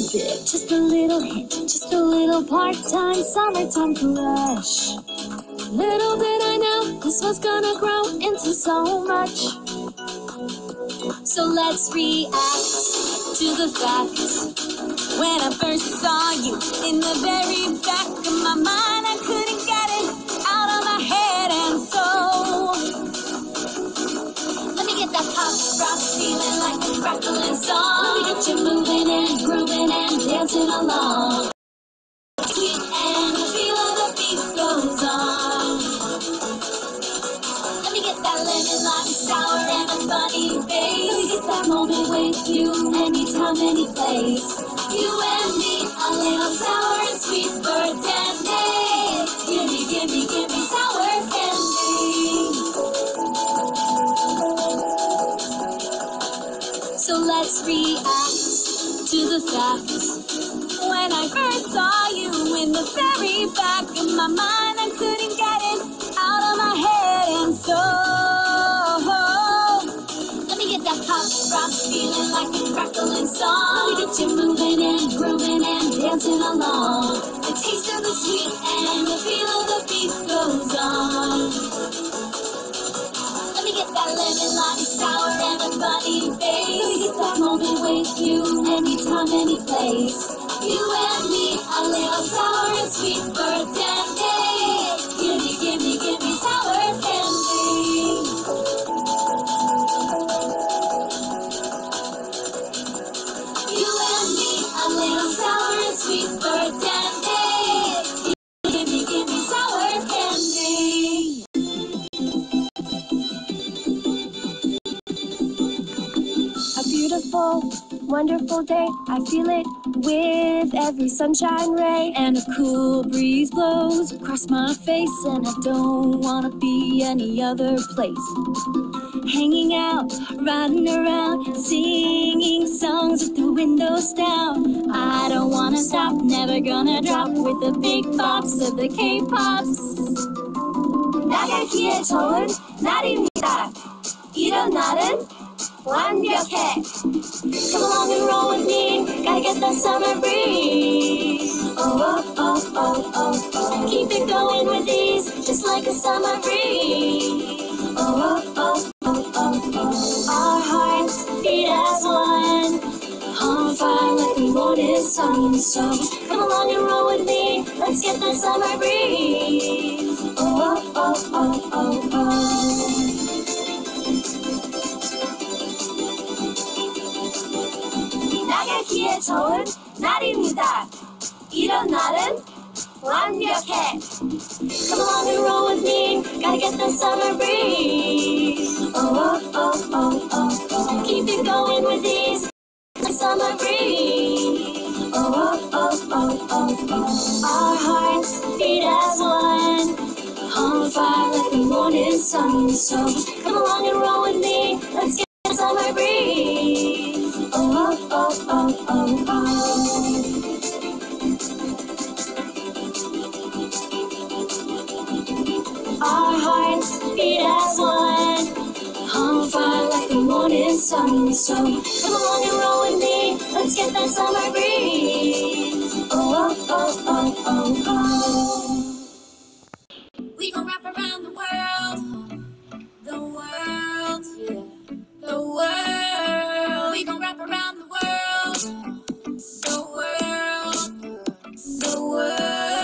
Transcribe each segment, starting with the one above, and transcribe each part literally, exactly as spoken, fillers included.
bit, just a little hint, just a little part-time summertime crush. Little did I know this was gonna grow into so much. So let's react to the fact. When I first saw you, in the very back of my mind, I couldn't get it out of my head, and so let me get that pop rock feeling like a crackling song. Let me get you moving and grooving and dancing along. Sweet and the feel of the beat goes on. Let me get that lemon, lime, sour, and a funny face. Let me get that moment with you, anytime, any place. You and me, a little sour and sweet bird candy. Gimme, gimme, gimme sour candy. So let's react to the fact. When I first saw you, in the very back of my mind, I couldn't get it out of my head, and so let me get that pop rock feeling like a crackling song. Let me get you moving and grooving and dancing along. The taste of the sweet and the feel of the beat goes on. Let me get that lemon, lime, sour, and a funny face. Let me get that moment with you, anytime, any place. You and me, a little sour and sweet bird candy. Gimme, gimme, gimme sour candy. You and me, a little sour and sweet bird candy. Gimme, gimme sour candy. A beautiful, wonderful day, I feel it with every sunshine ray. And a cool breeze blows across my face, and I don't wanna be any other place. Hanging out, riding around, singing songs with the windows down. I don't wanna stop, never gonna drop with the big pops of the K-pops. 나가기에 좋은 날입니다. 일어나는 완벽해. Come along and roll with me, gotta get that summer breeze. Oh, oh, oh, oh, oh, oh. Keep it going with ease, just like a summer breeze. Oh, oh, oh, oh, oh, oh. Our hearts beat as one, on fire like the morning sun. So come along and roll with me, let's get that summer breeze. Oh, oh, oh, oh, oh, oh. 나가기에 좋은 날입니다. 일어나는 완벽해. Come along and roll with me, gotta get the summer breeze. Oh, oh, oh, oh, oh, oh. Keep it going with these, the summer breeze. Oh, oh, oh, oh, oh, oh. Our hearts beat as one, on fire like the morning sun. So come along and roll with me, let's get the summer breeze. Oh, oh, oh, oh, oh. Our hearts beat as one, on fire like the morning sun. So come along and roll with me, let's get that summer breeze. Oh, oh, oh, oh, oh, oh. We gon' wrap around the world, the world, yeah, the world. We gon' wrap around the world, the world, the world.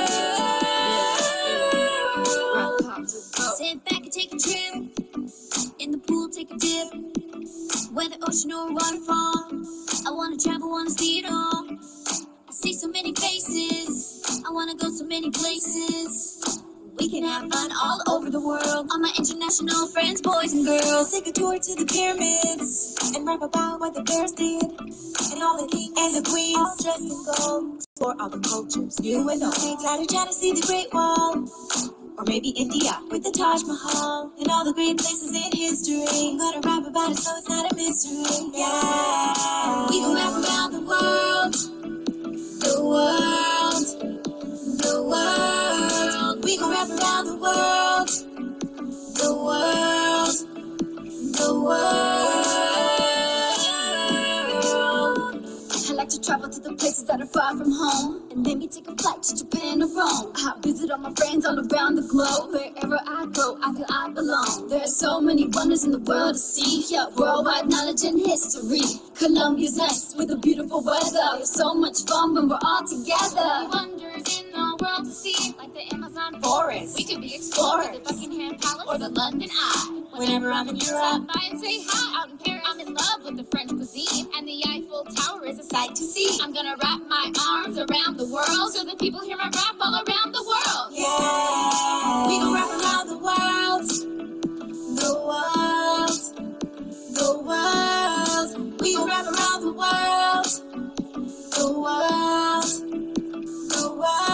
Sit back and take a trip, in the pool take a dip, whether ocean or waterfall. I wanna travel, wanna see it all. I see so many faces, I wanna go so many places. We can have fun all over the world. All my international friends, boys and girls. Take a tour to the pyramids and rap about what the bears did, and all the kings and the queens all dressed in gold. Explore all the cultures, new and old. Gotta try to see the Great Wall, or maybe India with the Taj Mahal, and all the great places in history. Gotta rap about it so it's not a mystery. Yeah, we gon' rap around the world, the world, the world. We gon' rap around the world, the world, the world. I like to travel to the places that are far from home, and maybe take a flight to Japan or Rome. I visit all my friends all around the globe. Wherever I go, I feel I belong. There are so many wonders in the world to see. Yeah, worldwide knowledge and history. Colombia's nice with a beautiful weather. It's so much fun when we're all together. Wonders in the world to see, like the Amazon forest. We could be explorers, the Buckingham Palace, or the London Eye. Whenever I'm in Europe, stop by and say hi. Out in Paris, I'm in love with the French cuisine, and the Eiffel Tower is a sight to see. I'm gonna wrap my arms around the world so that people hear my rap all around the world. Yeah, we gon' rap around the world, the world, the world. We gon' rap around the world, the world, the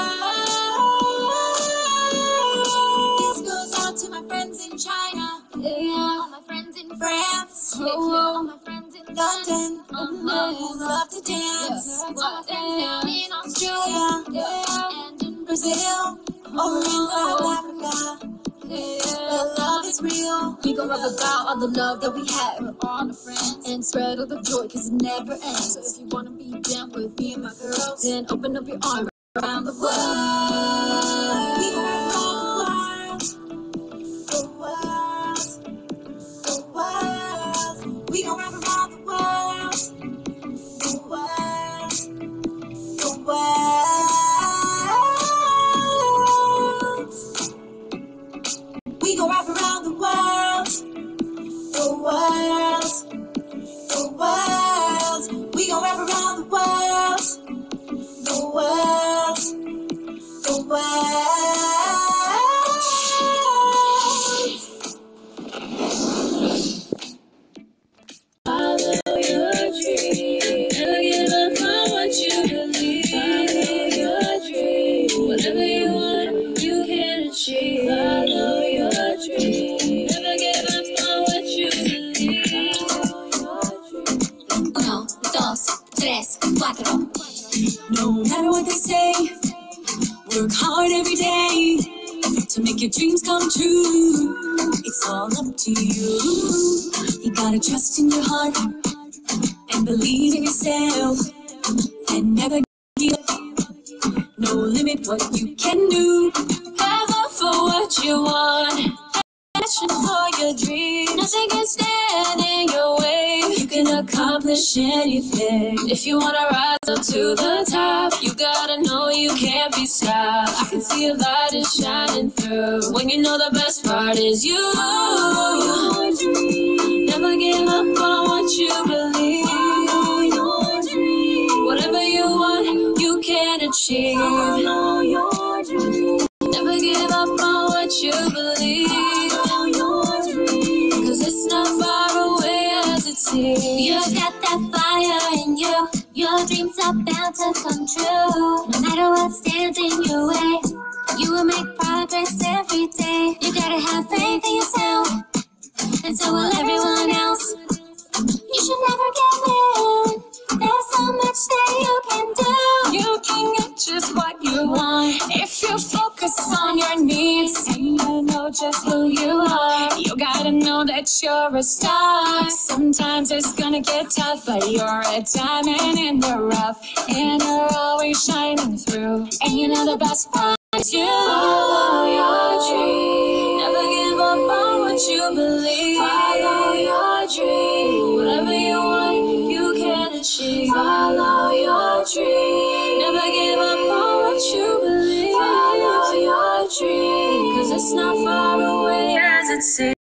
world. This goes out to my friends in China. Yeah, all my friends in France, yeah, all my friends in London, uh-huh, who love to dance. Yeah. All my friends down in Australia, yeah, and in Brazil, over in South Africa. Yeah, the love is real. We gon' rap about all the love that we have with all the friends, and spread all the joy, cause it never ends. So if you wanna be down with me and my girls, then open up your arms around the world. We gon' rap around the world, the world. We gon' rap around the world, the world, the world. We gon' rap around the world, the world, the world. We gon' rap around the world, the world, the world. Follow your dream. Never give up on what you believe. Follow your dream. Whatever you want, you can achieve. Follow your dream. Never give up on what you believe. Uno, dos, tres, cuatro. No matter what they say, work hard every day to make your dreams come true. It's all up to you. You gotta trust in your heart and believe in yourself, and never give up. No limit what you can do. Have up for what you want. Passion for your dream. Nothing can stand in your way. You can accomplish anything. If you wanna rise up to the top, you gotta know you can't be stopped. I can see a light is shining through when you know the best part is you. Follow your dream. Never give up on what you believe. Follow your dream. Whatever you want, you can achieve. Follow your dream. Never give up on what you believe. Follow your dream. Cause it's not far away as it seems. You got that fire in you. Your dreams are bound to come true. No matter what stands in your way, you will make progress every day. You gotta have faith in yourself, and so will everyone else. You should never give in. There's so much that you can do. You can get just what you want if you focus on your needs and you know just who you are. You gotta know that you're a star. Sometimes it's gonna get tough, but you're a diamond in the rough, and you're always shining through. And you know the best part is you. Follow your dream. Never give up on what you believe. Follow your dream. Whatever you want, you can achieve. Follow your dream. Never give up on what you believe. Follow your dream. Cause it's not far away as it seems.